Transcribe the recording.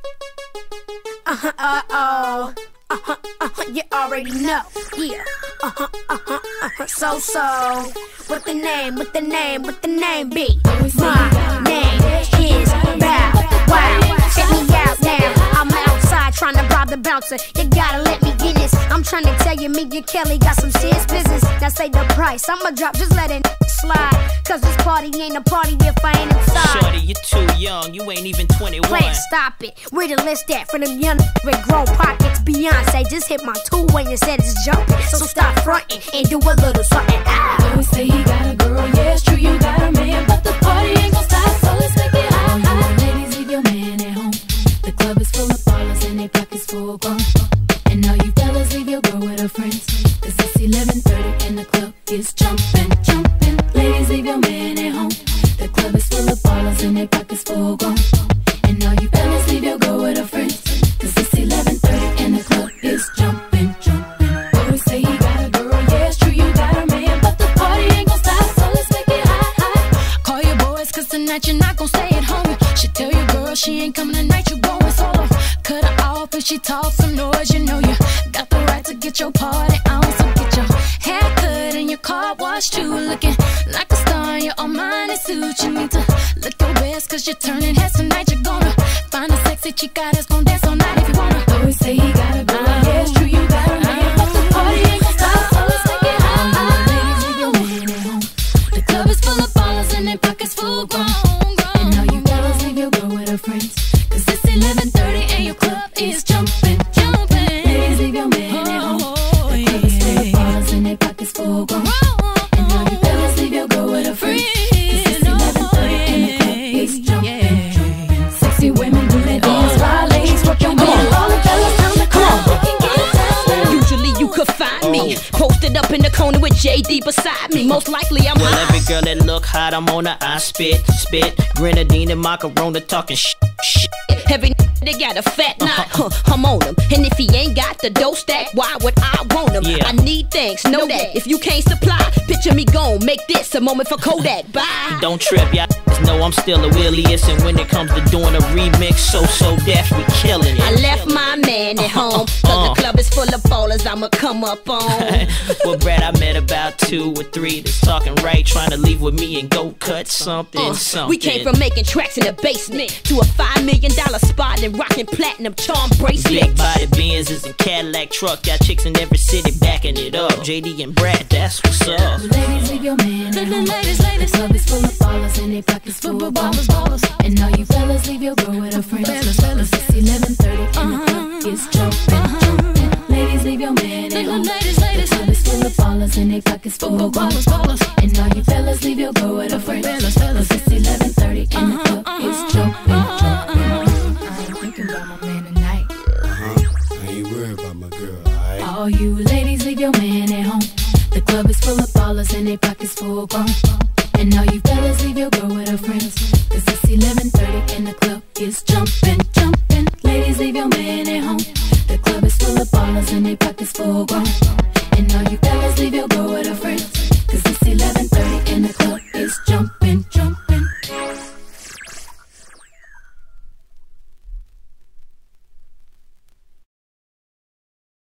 You already know, yeah. So, what the name be? My name is Bow Wow. Check me out now, I'm outside trying to rob the bouncer. You gotta let me in this. I'm trying to tell you, me and Kelly got some serious business. Now say the price, I'ma drop, just let it slide. Cause this party ain't a party if I ain't inside. Shorty, you're too young, you ain't even 21. Plan, stop it, where the list at for them young with grown pockets? Beyonce just hit my two-way and said it's jumping. So stop fronting and do a little something. Always say he got a girl, yeah it's true you got a man, but the party ain't gon' stop, so let's make it hot. All you ladies, leave your man at home. The club is full of ballers and they pockets full grown. And all you fellas, leave your girl with her friends, cause it's 11:30 and the club is jumping. Ladies, leave your man at home. The club is full of ballers and they pockets full grown. And all you fellas, leave your girl with her friends, cause it's 11:30 and the club is jumping. Always say he got a girl, yeah it's true you got a man, but the party ain't gon' stop, so let's make it hot. Call your boys cause tonight you're not gon' stay at home. She tell your girl she ain't coming tonight, you going solo. Cut her off if she talks some noise, you know you got the right to get your party on. So get your hair cut and your car washed too, looking like a star in your Armani suit. You need to look your best cause you're turning heads tonight. You're gonna find a sexy chica that's gonna dance all night if you wanna. Always say he got a girl, yeah it's true you got a man, but the party ain't gon' stop, so let's make it hot. All you ladies, leave your man at home. The club is full of ballers and their pockets full grown. And all you fellas, leave your girl with her friends, cause it's 11:30 and your club is jumping. Ladies, leave your man at home. The club is full of ballers and their pockets full grown. And all you fellas, leave your girl with her friends, cause it's 11:30 and the club is jumping. Sexy women do that dance while ladies work your man. All the fellas on the club, we can get down. Usually you could find me posted up in the corner with JD beside me. Most likely I'm Well, high. every girl that look hot, I'm on her, I spit. Grenadine and macaroni talking shit. Every they got a fat knot, I'm on him. And if he ain't got the dough stack, why would I want him? Yeah. I need things, know that. If you can't supply, picture me gon' make this a moment for Kodak. Bye. Don't trip, y'all know I'm still a williest. And when it comes to doing a remix, so deaf, we killing it. I left my man at home, cause the club is full of ballers I'ma come up on. Well, Brad, I met about 2 or 3 that's talking right, trying to leave with me and go cut something. We came from making tracks in the basement to a $5 million spot and rocking platinum charm bracelets. Big body Benzes and Cadillac truck, got chicks in every city backing it up. JD and Brad, that's what's up. Ladies, leave your man at home. The club is full of ballers and they pockets full of ballers. And all you fellas, leave your girl with her friends, cause it's 11:30 and the club is jumping. Ladies, leave your man at home. The club is full of ballers and they pockets full of ballers. And all you fellas, leave your girl with her friends, cause it's 11:30 and the club is jumping. I ain't thinking about my man tonight. I ain't worried about my girl, alright? All you ladies, leave your man at home. The club is full of ballers and they pockets full grown. And all you fellas, leave your girl with her friends, cause it's 11:30 and the